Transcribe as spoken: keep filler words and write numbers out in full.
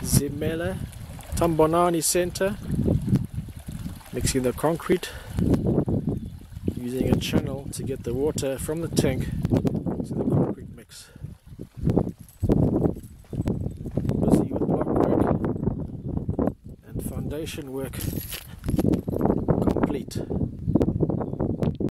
Zimele, Thembanani center, mixing the concrete, using a channel to get the water from the tank to the concrete mix. Busy with block work and foundation work complete.